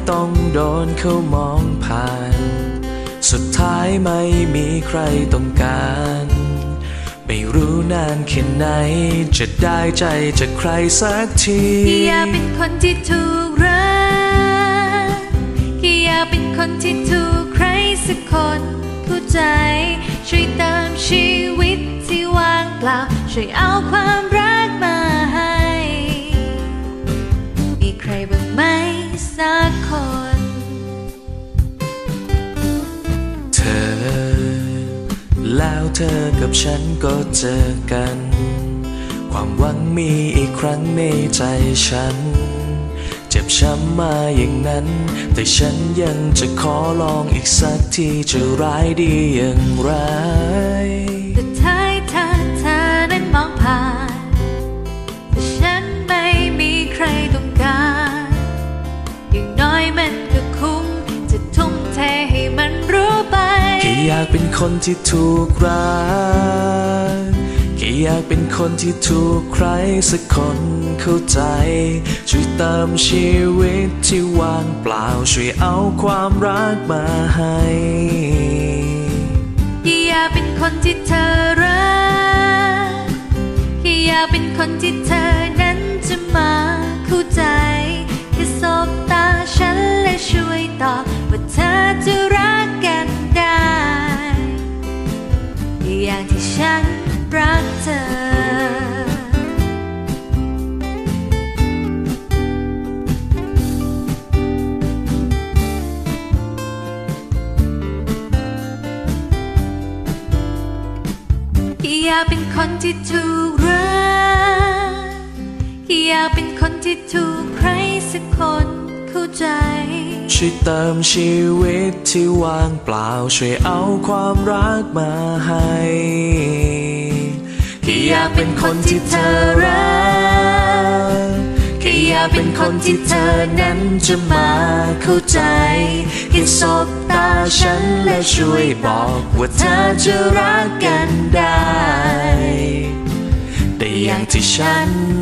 ต้องโดนเขามองผ่านสุดท้ายไม่มีใครต้องการไม่รู้นานแค่ไหนจะได้ใจจากใครสักทีอยากเป็นคนที่ถูกรักอยากเป็นคนที่ถูกใครสักคนเข้าใจช่วยเติมชีวิตที่ว่างเปล่าช่วยเอาความรักมาให้มีใครบ้างไหมสักคนเธอแล้วเธอกับฉันก็เจอกันความหวังมีอีกครั้งในใจฉันเจ็บช้ำมาอย่างนั้นแต่ฉันยังจะขอลองอีกสักทีจะร้ายดีอย่างไรแต่ท้ายถ้าเธอนั้นมองผ่านแต่ฉันไม่มีใครต้องการอย่างน้อยมันก็คุ้มจะทุ่มเทให้มันรู้ไปแค่อยากเป็นคนที่ถูกรักแค่อยากเป็นคนที่ถูกใครสักคนเข้าใจช่วยเติมชีวิตที่ว่างเปล่าช่วยเอาความรักมาให้อยากเป็นคนที่เธอรักอยากเป็นคนที่เธอนั้นจะมาเข้าใจแค่สบตาฉันและช่วยตอบว่าเธอจะรักกันได้อย่างที่ฉันรักเธออยากเป็นคนที่ถูกรักอยากเป็นคนที่ถูกใครสักคนเข้าใจช่วยเติมชีวิตที่ว่างเปล่าช่วยเอาความรักมาให้อยากเป็นคนที่เธอรักอยากเป็นคนที่เธอนั้นจะมาเข้าใจแค่สบตาฉันและช่วยบอกว่าเธอจะรักกันได้แต่อย่างที่ฉัน